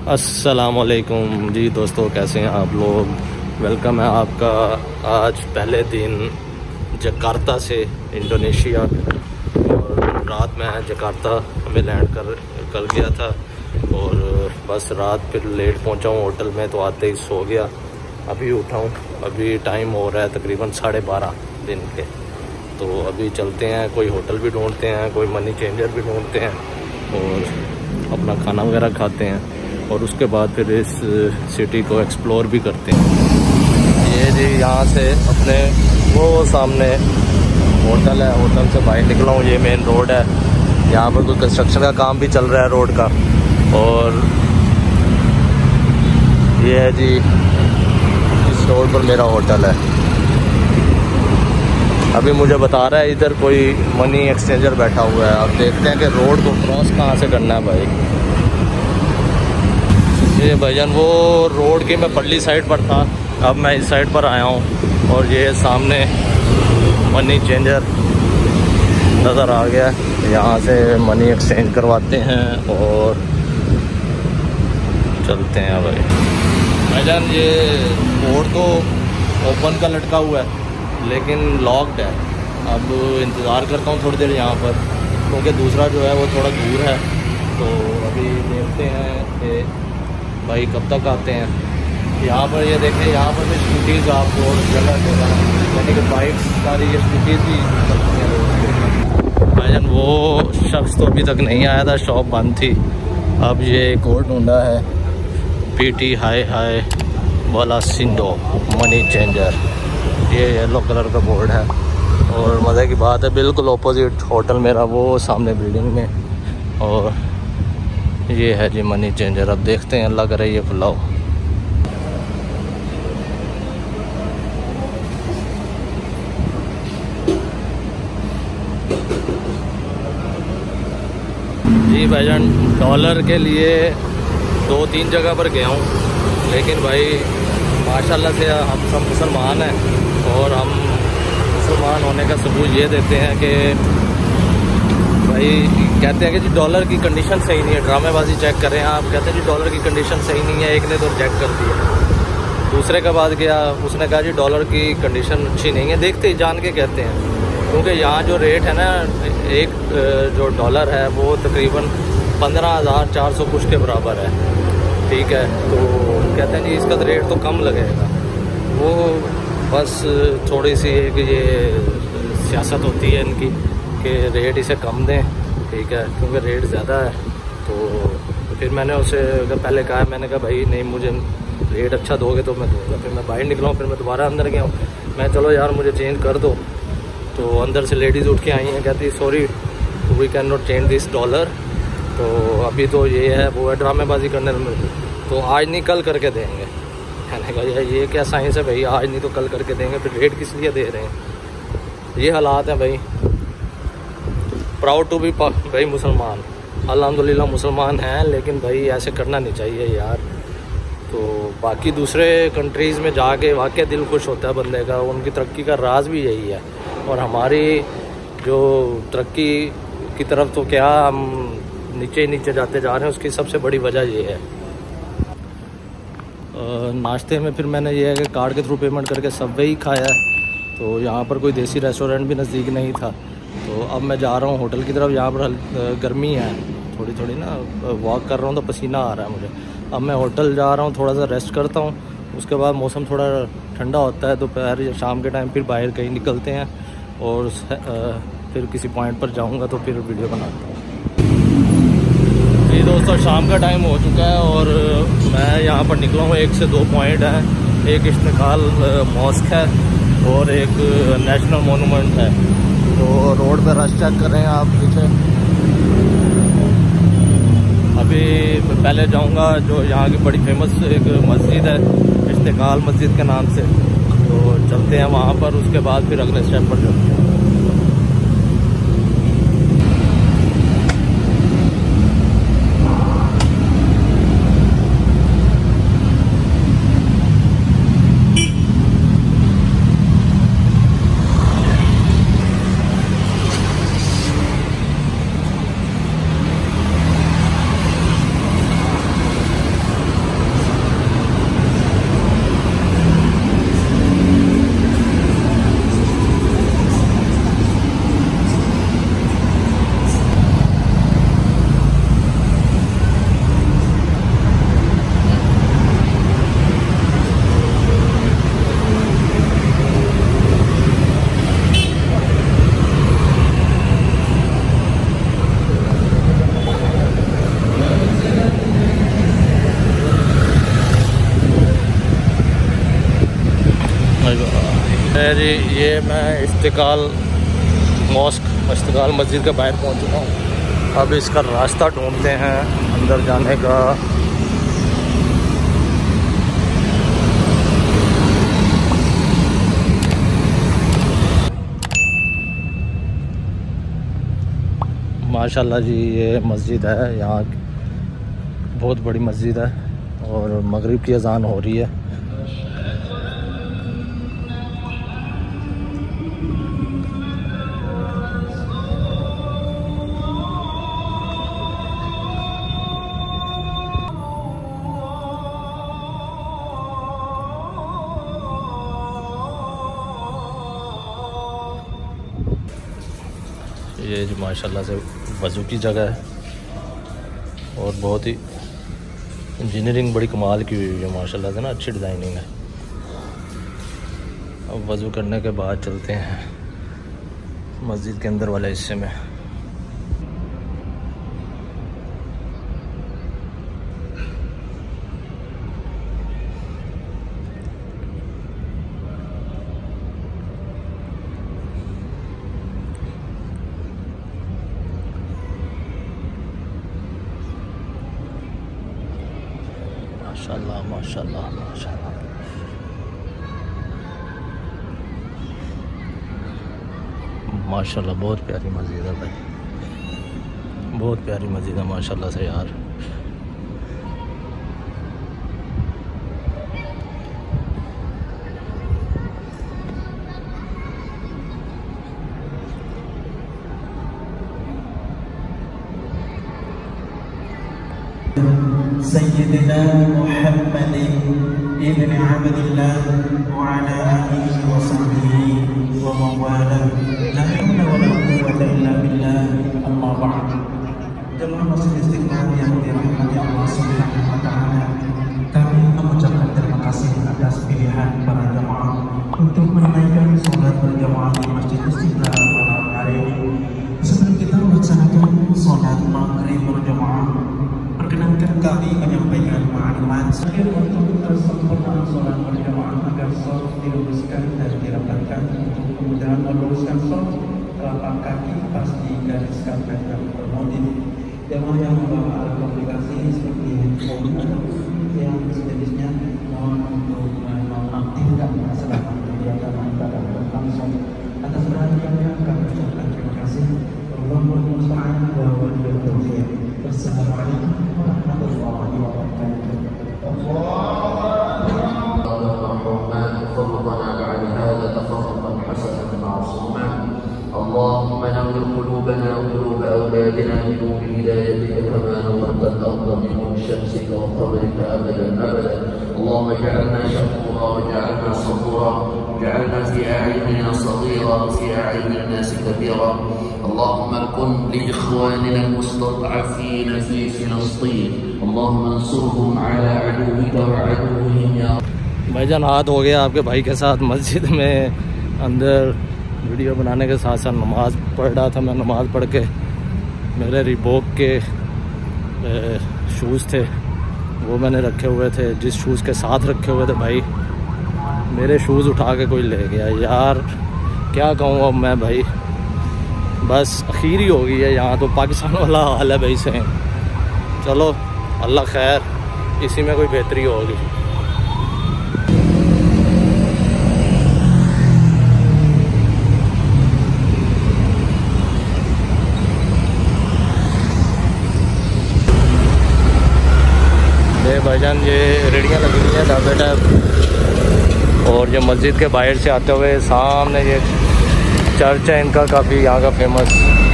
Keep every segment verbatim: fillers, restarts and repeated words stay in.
अस्सलामुअलैकुम जी दोस्तों, कैसे हैं आप लोग। वेलकम है आपका आज पहले दिन जकार्ता से इंडोनेशिया। और रात में जकार्ता हमें लैंड कर कर गया था और बस रात फिर लेट पहुंचा हूँ होटल में, तो आते ही सो गया। अभी उठा हूँ, अभी टाइम हो रहा है तकरीबन साढ़े बारह दिन के। तो अभी चलते हैं, कोई होटल भी ढूंढते हैं, कोई मनी चेंजर भी ढूंढते हैं और अपना खाना वगैरह खाते हैं और उसके बाद फिर इस सिटी को एक्सप्लोर भी करते हैं। ये जी यहाँ से अपने वो सामने होटल है, होटल से बाहर निकला हूँ। ये मेन रोड है, यहाँ पर कोई कंस्ट्रक्शन का काम भी चल रहा है रोड का। और ये है जी, इस रोड पर मेरा होटल है। अभी मुझे बता रहा है इधर कोई मनी एक्सचेंजर बैठा हुआ है। अब देखते हैं कि रोड को क्रॉस कहाँ से करना है भाई। ये भाईजान वो रोड की मैं पल्ली साइड पर था, अब मैं इस साइड पर आया हूँ और ये सामने मनी चेंजर नज़र आ गया। यहाँ से मनी एक्सचेंज करवाते हैं और चलते हैं भाई। भाईजान ये बोर्ड तो ओपन का लटका हुआ है लेकिन लॉक्ड है। अब इंतज़ार करता हूँ थोड़ी देर यहाँ पर, क्योंकि दूसरा जो है वो थोड़ा दूर है। तो अभी देखते हैं कि भाई कब तक आते हैं। यहाँ पर ये देखें, यहाँ पर भी स्कूटीज़ आपको जगह जगह यानी कि बाइक्स सारी ये स्कूटीज़ भी चलती हैं। भाईजान वो शख्स तो अभी तक नहीं आया था, शॉप बंद थी। अब ये एक और ढूंढा है, पी टी हाई हाई वाला सिंडो मनी चेंजर। ये येलो कलर का बोर्ड है और मज़े की बात है बिल्कुल ऑपोजिट होटल मेरा वो सामने बिल्डिंग में। और ये है जी मनी चेंजर। अब देखते हैं, अल्लाह करे ये खुला हो। जी भाईजान, डॉलर के लिए दो तीन जगह पर गया हूँ, लेकिन भाई माशाल्लाह से हम सब मुसलमान हैं और हम मुसलमान होने का सबूत ये देते हैं कि भाई कहते हैं कि जी डॉलर की कंडीशन सही नहीं है। ड्रामेबाजी चेक करें आप, कहते हैं जी डॉलर की कंडीशन सही नहीं है। एक ने तो रिजेक्ट कर दिया, दूसरे का बाद गया, उसने कहा जी डॉलर की कंडीशन अच्छी नहीं है। देखते ही जान के कहते हैं, क्योंकि यहाँ जो रेट है ना, एक जो डॉलर है वो तकरीबन पंद्रह हज़ार चार सौ कुछ के बराबर है। ठीक है, तो कहते हैं जी इसका तो रेट तो कम लगेगा। वो बस थोड़ी सी एक ये सियासत होती है इनकी कि रेट इसे कम दें। ठीक है, क्योंकि रेट ज़्यादा है। तो फिर मैंने उसे पहले कहा, मैंने कहा भाई नहीं, मुझे रेट अच्छा दोगे तो मैं दूँगा। फिर मैं बाहर निकला हूँ, फिर मैं दोबारा अंदर गया हूँ। मैं चलो यार मुझे चेंज कर दो। तो अंदर से लेडीज़ उठ के आई हैं, कहती sorry we can not change this dollar. तो अभी तो ये है वो है ड्रामेबाजी करने में, तो आज नहीं कल करके देंगे। मैंने कहा यार ये क्या साइंस है भाई, आज नहीं तो कल करके देंगे, फिर रेट किस लिए दे रहे हैं। ये हालात हैं भाई। प्राउड टू बी भाई मुसलमान, अल्हम्दुलिल्लाह मुसलमान हैं, लेकिन भाई ऐसे करना नहीं चाहिए यार। तो बाकी दूसरे कंट्रीज़ में जाके वाकई दिल खुश होता है बंदे का, उनकी तरक्की का राज भी यही है। और हमारी जो तरक्की की तरफ तो क्या हम नीचे ही नीचे जाते जा रहे हैं, उसकी सबसे बड़ी वजह ये है। नाश्ते में फिर मैंने ये है कि कार्ड के थ्रू पेमेंट करके सबवे ही खाया है। तो यहाँ पर कोई देसी रेस्टोरेंट भी नज़दीक नहीं था। तो अब मैं जा रहा हूँ होटल की तरफ। यहाँ पर गर्मी है थोड़ी थोड़ी ना, वॉक कर रहा हूँ तो पसीना आ रहा है मुझे। अब मैं होटल जा रहा हूँ, थोड़ा सा रेस्ट करता हूँ, उसके बाद मौसम थोड़ा ठंडा होता है, दोपहर या शाम के टाइम फिर बाहर कहीं निकलते हैं और फिर किसी पॉइंट पर जाऊँगा तो फिर वीडियो बनाता हूँ। जी दोस्तों, शाम का टाइम हो चुका है और मैं यहाँ पर निकला हूँ। एक से दो पॉइंट हैं, एक इस्तिकाल मॉस्क है और एक नेशनल मोनूमेंट है। तो रोड पे रश चेक कर रहे हैं आप पीछे। अभी पहले जाऊंगा जो यहाँ की बड़ी फेमस एक मस्जिद है, इस्तिकाल मस्जिद के नाम से। तो चलते हैं वहाँ पर, उसके बाद फिर अगले स्टेप पर चलते हैं। जी ये मैं इस्तिकाल मॉस्क इस्तिकाल मस्जिद के बाहर पहुंच चुका हूँ। अब इसका रास्ता ढूंढते हैं अंदर जाने का। माशाल्लाह जी ये मस्जिद है, यहाँ बहुत बड़ी मस्जिद है और मगरिब की अजान हो रही है। ये जो माशाल्लाह से वज़ू की जगह है और बहुत ही इंजीनियरिंग बड़ी कमाल की हुई है माशाल्लाह से ना, अच्छी डिज़ाइनिंग है। अब वज़ू करने के बाद चलते हैं मस्जिद के अंदर वाले हिस्से में। माशाल्लाह माशाल्लाह माशाल्लाह। माशाल्लाह बहुत प्यारी मस्जिद है भाई, बहुत प्यारी मस्जिद है माशाल्लाह से यार। सय्यदना मुहम्मद इब्न अब्दिल्लाह व अला आलिहि व सहबिहि व मन वाला ला हौला व ला quwwata illa billah, amma ba'd। Jemaah Masjid Istiqlal yang dirahmati Allah Subhanahu wa taala, kami mengucapkan terima kasih atas pilihan para jemaah untuk menunaikan salat berjamaah di Masjid Istiqlal pada hari ini. Sebelum kita melaksanakan salat maghrib berjamaah, perkenankan kami menyampaikan maklumat sebagai untuk kesempurnaan sholat berjamaah agar sholat diluruskan dan dirapatkan. Untuk kemudahan meluruskan sholat, telapak kaki pasti gariskan yang bermotif. Jemaah yang membawa alat komunikasi seperti handphone yang sejenisnya mohon untuk menonaktifkan masalah kegiatan ibadah berlangsung. Atas perhatiannya kami ucapkan terima kasih. Wallahul musta'an wa wal taufiq. Wassalamualaikum warahmatullahi wabarakatuh. اللهم نور قلوبنا وقلوب أولادنا بنور هدايتك كما نورت الأرض بنور شمسك وقمرك أبدا أبدا. اللهم اجعلنا شكورا واجعلنا صبورا، واجعلنا في أعيننا صغيرا وفي أعين الناس كبيرا. اللهم كن لإخواننا المستضعفين في فلسطين، اللهم انصرهم على عدوك وعدوهم يا رب। भाईजान हाथ हो गया आपके भाई के साथ मस्जिद में अंदर वीडियो बनाने के साथ साथ नमाज़ पढ़ रहा था। मैं नमाज़ पढ़ के मेरे रिबॉक के शूज़ थे वो मैंने रखे हुए थे, जिस शूज़ के साथ रखे हुए थे भाई मेरे शूज़ उठा के कोई ले गया यार। क्या कहूँ अब मैं भाई, बस आखिर ही हो गई है यहाँ तो। पाकिस्तान वाला हाल है भाई से। चलो अल्लाह खैर, इसी में कोई बेहतरी होगी। भाईजान ये रेडियाँ लगी हुई हैं ढाबे टाइप, और जो मस्जिद के बाहर से आते हुए सामने ये चर्च है इनका, काफ़ी यहाँ का फेमस।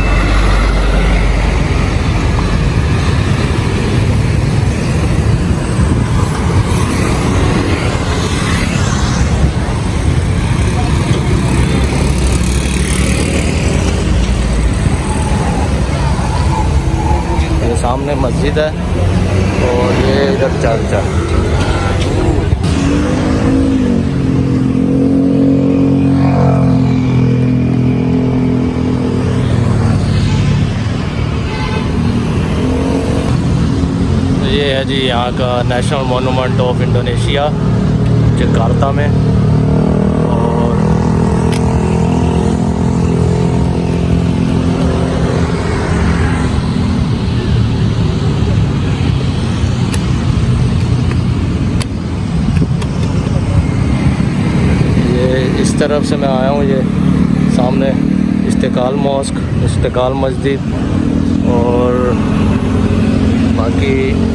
ये सामने मस्जिद है और ये इधर चर्च है। ये है जी यहाँ का national monument of Indonesia Jakarta में। तरफ से मैं आया हूँ, ये सामने इस्तिकाल मॉस्क, इस्तिकाल मस्जिद और बाकी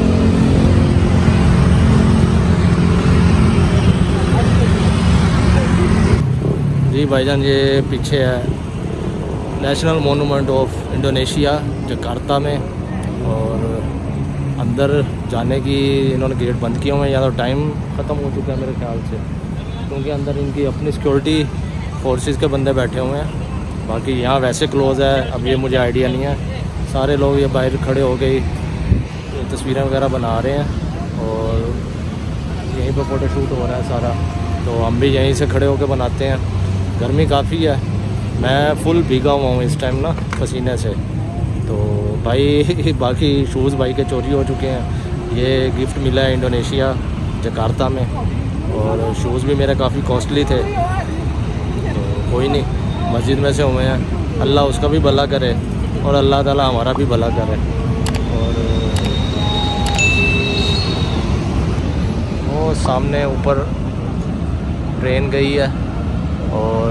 जी भाईजान ये पीछे है national monument of Indonesia Jakarta में। और अंदर जाने की इन्होंने गेट बंद किए हुए हैं, या तो टाइम ख़त्म हो चुका है मेरे ख्याल से, क्योंकि अंदर इनकी अपनी सिक्योरिटी फोर्सेस के बंदे बैठे हुए हैं। बाकी यहाँ वैसे क्लोज़ है, अब ये मुझे आइडिया नहीं है। सारे लोग ये बाहर खड़े हो गए तस्वीरें वगैरह बना रहे हैं और यहीं पर फ़ोटोशूट हो रहा है सारा, तो हम भी यहीं से खड़े होकर बनाते हैं। गर्मी काफ़ी है, मैं फुल भीगा हुआ हूँ इस टाइम ना पसीने से। तो भाई बाकी शूज़ भाई के चोरी हो चुके हैं। ये गिफ्ट मिला है इंडोनेशिया जकार्ता में, और शूज़ भी मेरे काफ़ी कॉस्टली थे। तो कोई नहीं, मस्जिद में से हुए हैं, अल्लाह उसका भी भला करे और अल्लाह ताला हमारा भी भला करे। और वो सामने ऊपर ट्रेन गई है और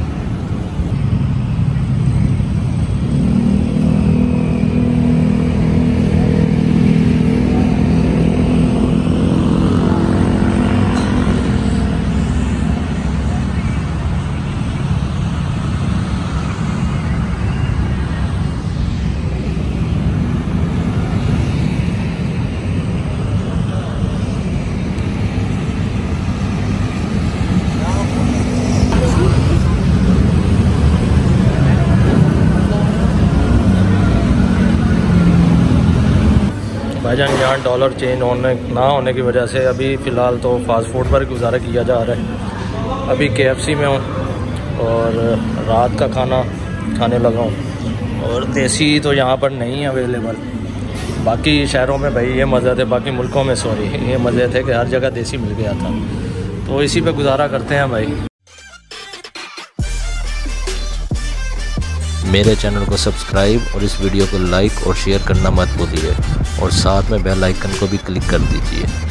भाईजान यहाँ डॉलर चेंज होने ना होने की वजह से अभी फ़िलहाल तो फास्ट फूड पर गुजारा किया जा रहा है। अभी के एफ सी में हूँ और रात का खाना खाने लगा हूँ, और देसी तो यहाँ पर नहीं है अवेलेबल। बाकी शहरों में भाई ये मज़े थे, बाकी मुल्कों में सॉरी ये मज़े थे कि हर जगह देसी मिल गया था, तो इसी पे गुजारा करते हैं भाई। मेरे चैनल को सब्सक्राइब और इस वीडियो को लाइक और शेयर करना मत भूलिए, और साथ में बेल आइकन को भी क्लिक कर दीजिए।